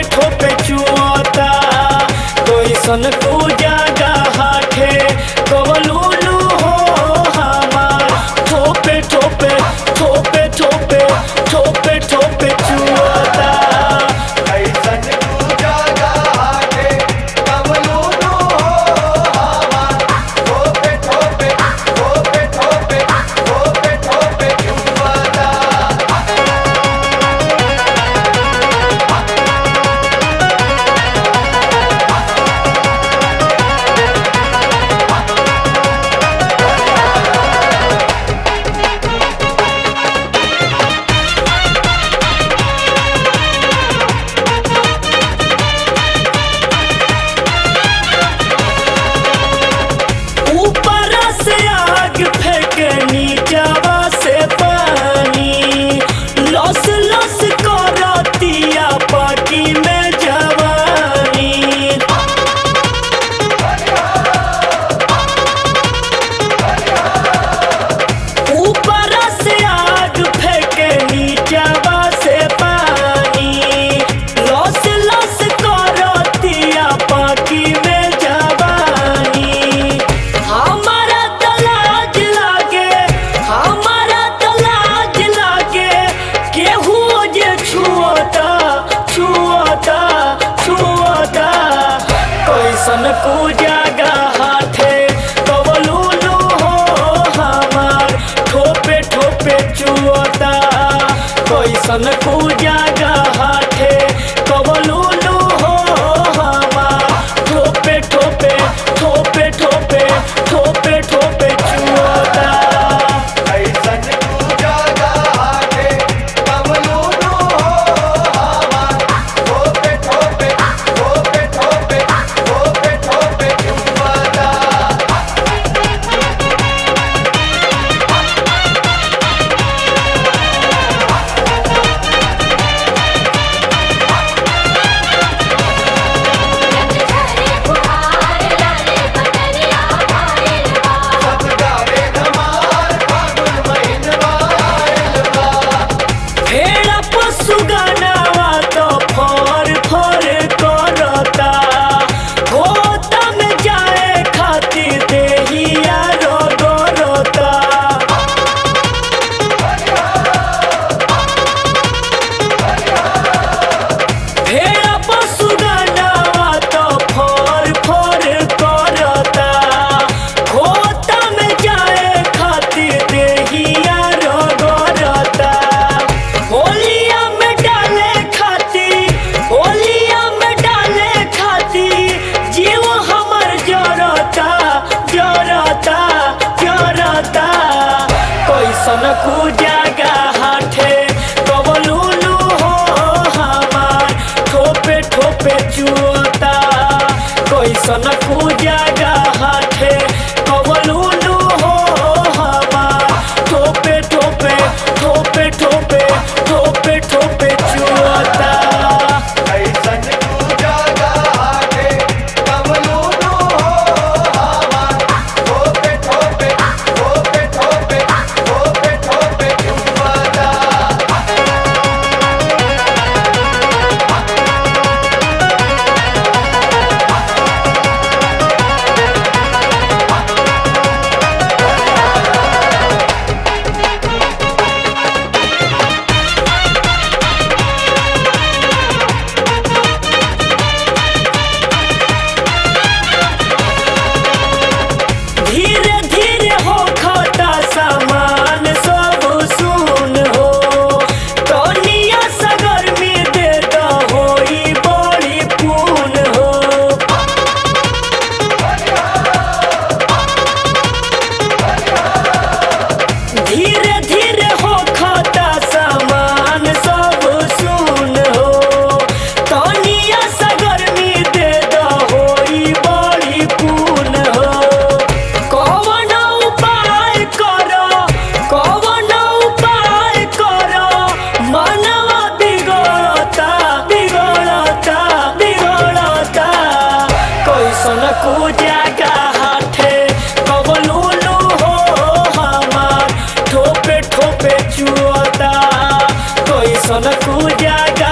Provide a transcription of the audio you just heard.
ठोपे चुआता कैसन को जागा हाथे कवलूलू हो हमार ठोपे ठोपे ठोपे ठोपे ठोपे ठोपे चुआता कैसन को जागा हाथे कवलूलू हो हमार ठोपे ठोपे ठोपे ठोपे ठोपे ठोपे चुआता। ऊपर से आग फेंके नीचवा से पानी लस लस करतिया पाकी में जवानी ऊपर से आग फेंके नीचवा से पानी लस लस करतिया पाकी में जवानी हमारा तलाज लागे हमारा तलाज लागे केहू जे छुअता छुअता छुअता कैसन को जागा हाथे कवलूलू हो हमार ठोपे ठोपे चुअता कैसन को जागा हाथे कवलूलू हो हमार ठोपे ठोपे ठोपे ठोपे ठोपे ठोपे चुआता कैसन को जागा हाथे कवलूलू हो हमार ठोपे ठोपे ठोपे ठोपे ठोपे ठोपे चुआता। सब गावे धमार फागुन महिनवा आइल बा। भेड़ा पशु गानावा तो फर फर करता होता में जाए खातिर देहिया रगरता भेड़ा पशु गानावा तो फर फर करता होता में जाए खातिर देहिया रगरता होलिया में डाले खाती होलिया में डाले खाती जीव हमर जरता जरता जरता कैसन को जागा हाथे कवलूलू हो हमार ठोपे ठोपे चुअता कैसन को जागा हाथे कवलूलू हो हमार ठोपे ठोपे ठोपे ठोपे ठोपे ठोपे चुअता कैसन को जागा हाथे कवलूलू हो हमार ठोपे ठोपे ठोपे ठोपे ठोपे ठोपे चुआता। धीरे धीरे हो खाता सामान सब सुन हो कनिया सगर में दे द होई बड़ी पून हो धीरे धीरे हो खाता सामान सब सुन हो कनिया सगर में दे द होई बड़ी पून हो कौन उपाय करो कौन उपाय करो मनवा बिगड़ता बिगड़ता बिगड़ता कैसन को जागा हाथे कवलूलू हो हमार ठोपे ठोपे चुअता कैसन को जागा